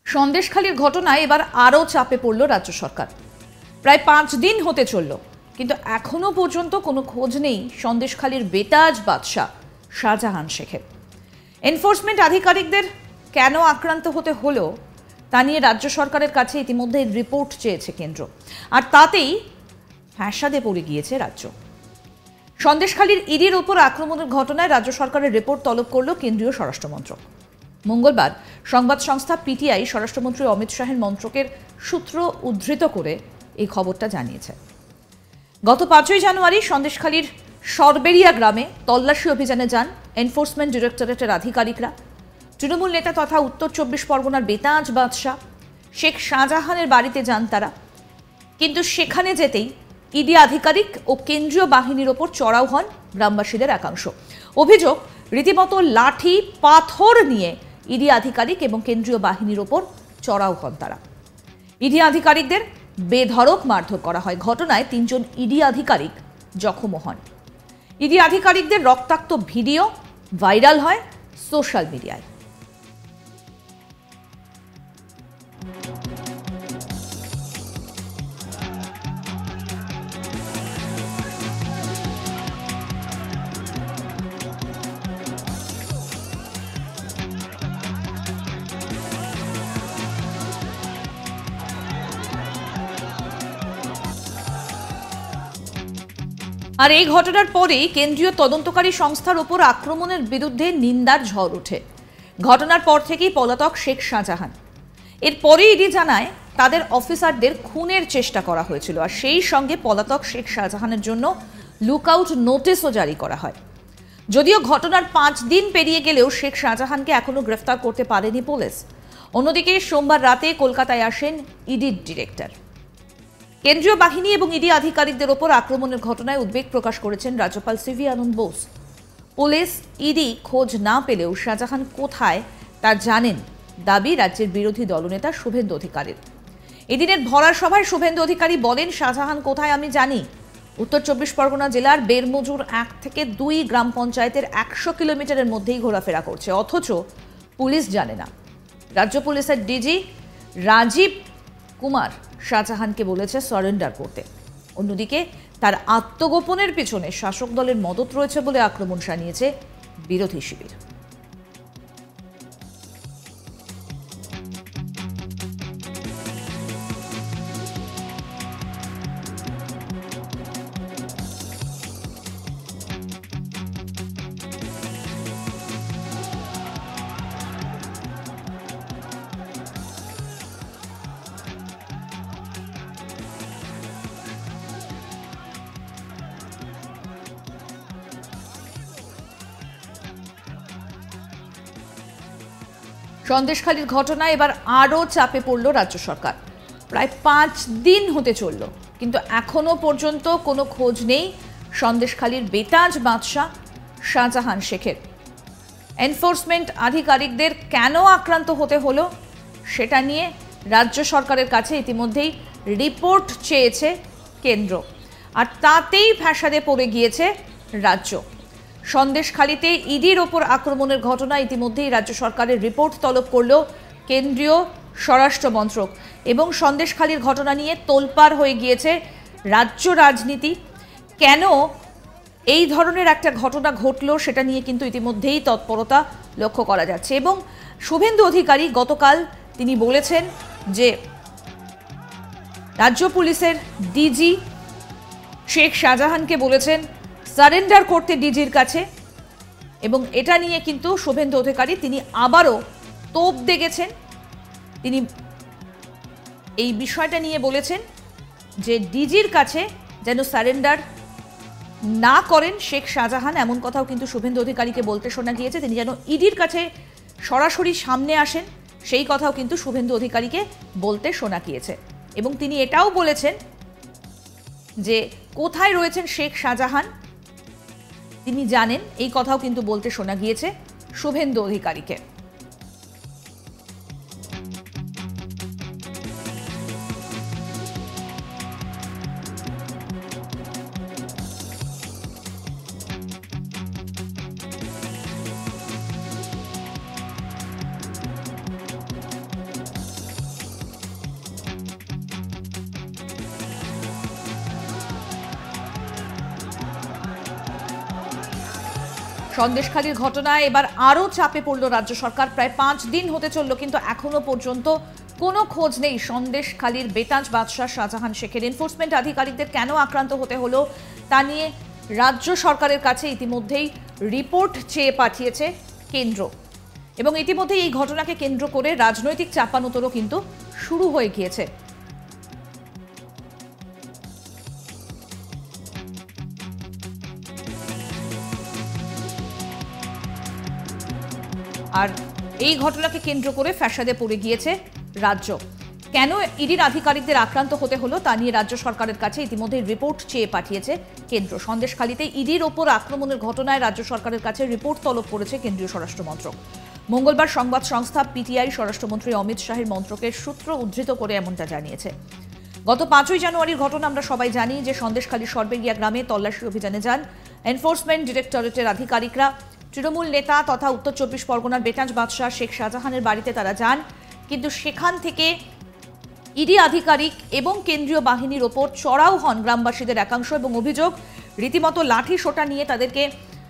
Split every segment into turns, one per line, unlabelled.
সন্দেশখালীর ঘটনায় এবার আরও চাপে পড়ল রাজ্য সরকার। প্রায় 5 দিন হতে চলল, কিন্তু এখনো পর্যন্ত কোনো খোঁজ নেই সন্দেশখালীর বেতাজ বাদশাহ শাহজাহান শেখের। এনফোর্সমেন্ট আধিকারিকদের কেন আক্রান্ত হতে হলো তা নিয়ে রাজ্য সরকারের কাছে ইতিমধ্যে রিপোর্ট চেয়েছে কেন্দ্র, আর তাতেই ফ্যাসাদে পড়ে গিয়েছে রাজ্য। সন্দেশখালীর ইডির ওপর আক্রমণের ঘটনায় রাজ্য সরকারের রিপোর্ট তলব করল কেন্দ্রীয় স্বরাষ্ট্র মন্ত্রক। মঙ্গলবার সংবাদ সংস্থা পিটিআই স্বরাষ্ট্রমন্ত্রী অমিত শাহের মন্ত্রকের সূত্র উদ্ধৃত করে এই খবরটা জানিয়েছে। গত 5ই জানুয়ারি সন্দেশখালীর সরবেরিয়া গ্রামে তল্লাশি অভিযানে যান এনফোর্সমেন্ট ডিরেক্টরেটের আধিকারিকরা। তৃণমূল নেতা তথা উত্তর 24 পরগনার বেতাজ বাদশাহ শেখ শাহজাহানের বাড়িতে যান তারা, কিন্তু সেখানে যেতেই ইডি আধিকারিক ও কেন্দ্রীয় বাহিনীর ওপর চড়াও হন গ্রামবাসীদের একাংশ। অভিযোগ, রীতিমতো লাঠি পাথর নিয়ে ইডি আধিকারিক এবং কেন্দ্রীয় বাহিনীর ওপর চড়াও হন তারা। ইডি আধিকারিকদের বেধড়ক মারধর করা হয়। ঘটনায় 3 জন ইডি আধিকারিক জখমও হন। ইডি আধিকারিকদের রক্তাক্ত ভিডিও ভাইরাল হয় সোশ্যাল মিডিয়ায়। আর এই ঘটনার পরেই কেন্দ্রীয় তদন্তকারী সংস্থার উপর আক্রমণের বিরুদ্ধে নিন্দার ঝড় ওঠে। ঘটনার পর থেকেই পলাতক শেখ শাহজাহান। এরপরে ইডি জানায় তাদের অফিসারদের খুনের চেষ্টা করা হয়েছিল, আর সেই সঙ্গে পলাতক শেখ শাহজাহানের জন্য লুকআউট নোটিশও জারি করা হয়। যদিও ঘটনার 5 দিন পেরিয়ে গেলেও শেখ শাহজাহানকে এখনো গ্রেফতার করতে পারেনি পুলিশ। অন্যদিকে সোমবার রাতে কলকাতায় আসেন ইডির ডিরেক্টর। কেন্দ্রীয় বাহিনী এবং ইডি আধিকারিকদের ওপর আক্রমণের ঘটনায় উদ্বেগ প্রকাশ করেছেন রাজ্যপাল CV Ananda Bose. Police ED খোঁজ না পেলেও শাহজাহান কোথায় তা জানেন দাবি রাজ্যের বিরোধী দলনেতা শুভেন্দু অধিকারীর। এদিনের ভরার সভায় শুভেন্দু অধিকারী বলেন, শাহজাহান কোথায় আমি জানি। উত্তর 24 পরগনা জেলার বেরমজুর 1 থেকে 2 গ্রাম পঞ্চায়েতের 100 কিলোমিটারের মধ্যেই ঘোরাফেরা করছে, অথচ পুলিশ জানে না। রাজ্য পুলিশের ডিজি রাজীব কুমার শাহজাহানকে বলেছে সারেন্ডার করতে। অন্যদিকে তার আত্মগোপনের পিছনে শাসক দলের মদত রয়েছে বলে আক্রমণ শানিয়েছে বিরোধী শিবির। সন্দেশখালীর ঘটনায় এবার আরও চাপে পড়ল রাজ্য সরকার। প্রায় 5 দিন হতে চলল, কিন্তু এখনো পর্যন্ত কোনো খোঁজ নেই সন্দেশখালীর বেতাজ বাদশাহ শাহজাহান শেখের। এনফোর্সমেন্ট আধিকারিকদের কেন আক্রান্ত হতে হলো সেটা নিয়ে রাজ্য সরকারের কাছে ইতিমধ্যেই রিপোর্ট চেয়েছে কেন্দ্র, আর তাতেই ফ্যাসাদে পড়ে গিয়েছে রাজ্য। সন্দেশখালীতে ইডির ওপর আক্রমণের ঘটনা ইতিমধ্যেই রাজ্য সরকারের রিপোর্ট তলব করল কেন্দ্রীয় স্বরাষ্ট্র মন্ত্রক, এবং সন্দেশখালীর ঘটনা নিয়ে তোলপাড় হয়ে গিয়েছে রাজ্য রাজনীতি। কেন এই ধরনের একটা ঘটনা ঘটলো সেটা নিয়ে কিন্তু ইতিমধ্যেই তৎপরতা লক্ষ্য করা যাচ্ছে। এবং শুভেন্দু অধিকারী গতকাল তিনি বলেছেন যে রাজ্য পুলিশের ডিজি শেখ শাহজাহানকে বলেছেন সারেন্ডার করতে ডিজির কাছে, এবং এটা নিয়ে কিন্তু শুভেন্দু অধিকারী তিনি আবারও তোপ দেগেছেন। তিনি এই বিষয়টা নিয়ে বলেছেন যে ডিজির কাছে যেন সারেন্ডার না করেন শেখ শাহজাহান, এমন কথাও কিন্তু শুভেন্দু অধিকারীকে বলতে শোনা গিয়েছে। তিনি যেন ইডির কাছে সরাসরি সামনে আসেন সেই কথাও কিন্তু শুভেন্দু অধিকারীকে বলতে শোনা গিয়েছে। এবং তিনি এটাও বলেছেন যে কোথায় রয়েছেন শেখ শাহজাহান তিনি জানেন, এই কথাও কিন্তু বলতে শোনা গিয়েছে শুভেন্দু অধিকারীকে। সন্দেশখালীর ঘটনায় এবার আরও চাপে পড়ল রাজ্য সরকার। প্রায় 5 দিন হতে চলল, কিন্তু এখনো পর্যন্ত কোনো খোঁজ নেই সন্দেশখালীর বেতাজ বাদশাহ শাহজাহান শেখের। এনফোর্সমেন্ট আধিকারিকদের কেন আক্রান্ত হতে হলো তা নিয়ে রাজ্য সরকারের কাছে ইতিমধ্যেই রিপোর্ট চেয়ে পাঠিয়েছে কেন্দ্র, এবং ইতিমধ্যেই এই ঘটনাকে কেন্দ্র করে রাজনৈতিক চাপানোতরও কিন্তু শুরু হয়ে গিয়েছে। আর এই ঘটনাকে কেন্দ্র করে ফ্যাসাদে পড়ে গিয়েছে রাজ্য। কেন ইডির আধিকারিকদের আক্রান্ত হতে হলো তা নিয়ে রাজ্য সরকারের কাছে ইতিমধ্যে রিপোর্ট চেয়ে পাঠিয়েছে কেন্দ্র। সন্দেশখালীতে ইডির ওপর আক্রমণের ঘটনায় রাজ্য সরকারের কাছে রিপোর্ট তলব করেছে কেন্দ্রীয় স্বরাষ্ট্র মন্ত্রক। মঙ্গলবার সংবাদ সংস্থা পিটিআই স্বরাষ্ট্রমন্ত্রী অমিত শাহের মন্ত্রকের সূত্র উদ্ধৃত করে এমনটা জানিয়েছে। গত 5ই জানুয়ারির ঘটনা আমরা সবাই জানি যে সন্দেশখালীর সর্বেগিয়া গ্রামে তল্লাশি অভিযানে যান এনফোর্সমেন্ট ডিরেক্টরেটের আধিকারিকরা। তৃণমূল নেতা তথা উত্তর 24 পরগনার বেতাজ বাদশাহ শেখ শাহজাহানের বাড়িতে তারা যান, কিন্তু সেখান থেকে ইডি আধিকারিক এবং কেন্দ্রীয় বাহিনীর ওপর চড়াও হন গ্রামবাসীদের একাংশ, এবং অভিযোগ রীতিমতো লাঠি সোটা নিয়ে তাদেরকে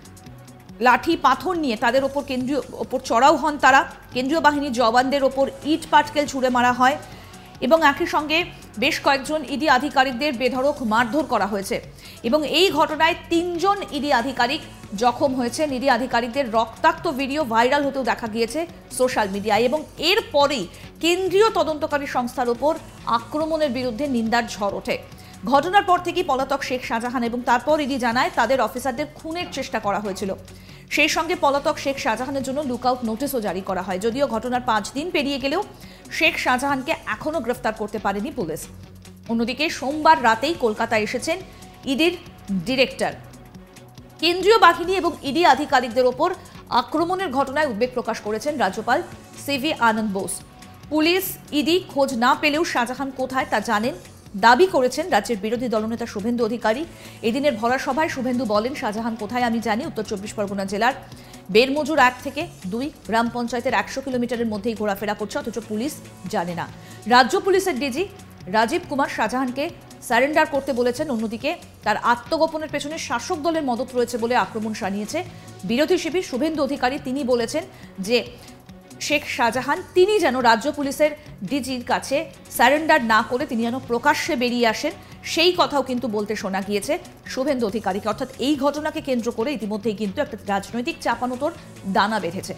লাঠি পাথর নিয়ে তাদের ওপর কেন্দ্রীয় ওপর চড়াও হন তারা। কেন্দ্রীয় বাহিনীর জওয়ানদের ওপর ইট পাটকেল ছুড়ে মারা হয় এবং একই সঙ্গে বেশ কয়েকজন ইডি আধিকারিকদের বেধড়ক মারধর করা হয়েছে, এবং এই ঘটনায় 3 জন ইডি আধিকারিক জখম হয়েছে। ইডি আধিকারিকদের রক্তাক্ত ভিডিও ভাইরাল হতেও দেখা গিয়েছে সোশ্যাল মিডিয়ায়, এবং এরপরেই কেন্দ্রীয় তদন্তকারী সংস্থার ওপর আক্রমণের বিরুদ্ধে নিন্দার ঝড় ওঠে। ঘটনার পর থেকেই পলাতক শেখ শাহজাহান এবং তারপর ইডি জানায় তাদের অফিসারদের খুনের চেষ্টা করা হয়েছিল। সেই সঙ্গে পলাতক শেখ শাহজাহানের জন্য লুকআউট নোটিশও জারি করা হয়। যদিও ঘটনার 5 দিন পেরিয়ে গেলেও শেখ শাহজাহানকে এখনো গ্রেফতার করতে পারেনি পুলিশ। অন্যদিকে সোমবার রাতেই কলকাতায় এসেছেন ইডির ডিরেক্টর। কেন্দ্রীয় বাহিনী এবং ইডি আধিকারিকদের ওপর আক্রমণের ঘটনায় উদ্বেগ প্রকাশ করেছেন রাজ্যপাল CV Ananda Bose. Police ED খোঁজ না পেলেও শাহজাহান কোথায় তা জানেন দাবি করেছেন রাজ্যের বিরোধী দলনেতা শুভেন্দু অধিকারী। এদিনের ভরা সভায় শুভেন্দু বলেন, শাহজাহান কোথায় আমি জানি। উত্তর 24 পরগনা জেলার বেরমজুর 1 থেকে 2 গ্রাম পঞ্চায়েতের 100 কিলোমিটারের মধ্যেই ঘোরাফেরা করছে, অথচ পুলিশ জানে না। রাজ্য পুলিশের ডিজি রাজীব কুমার শাহজাহানকে সারেন্ডার করতে বলেছেন। অন্যদিকে তার আত্মগোপনের পেছনে শাসক দলের মদত রয়েছে বলে আক্রমণ শানিয়েছে বিরোধী শিবির শুভেন্দু অধিকারী। তিনি বলেছেন যে শেখ শাহজাহান তিনি যেন রাজ্য পুলিশের ডিজির কাছে সারেন্ডার না করে তিনি যেন প্রকাশ্যে বেরিয়ে আসেন, সেই কথাও কিন্তু বলতে শোনা গিয়েছে শুভেন্দু অধিকারীকে। অর্থাৎ এই ঘটনাকে কেন্দ্র করে ইতিমধ্যেই কিন্তু একটা রাজনৈতিক চাপানোতর দানা বেঁধেছে।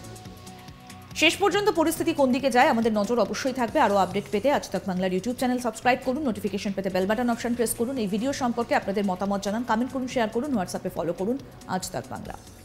শেষ পর্যন্ত পরিস্থিতি কোন দিকে যায় আমাদের নজর অবশ্যই থাকবে। আরও আপডেট পেতে আজ তাক বাংলার ইউটিউব চ্যানেল সাবস্ক্রাইব করুন, নোটিফিকেশন পেতে বেল বাটন অপশন প্রেস করুন। এই ভিডিও সম্পর্কে আপনাদের মতামত জানান, কমেন্ট করুন, শেয়ার করুন, হোয়াটসঅ্যাপে ফলো করুন আজ তাক বাংলা।